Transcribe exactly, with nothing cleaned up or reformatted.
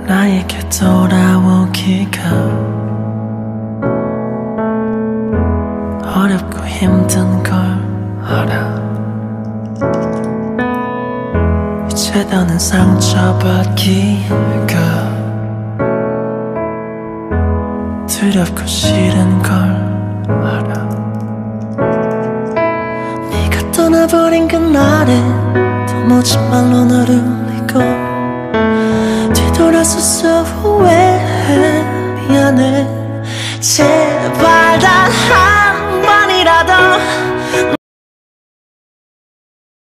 나에게 돌아오기가 어렵고 힘든 걸 알아. 이제 더는 상처받기가 두렵고 싫은 걸 알아. 네가 떠나버린 그날에 도무지 말로 널 울리고 뒤돌아서서 후회해. 미안해.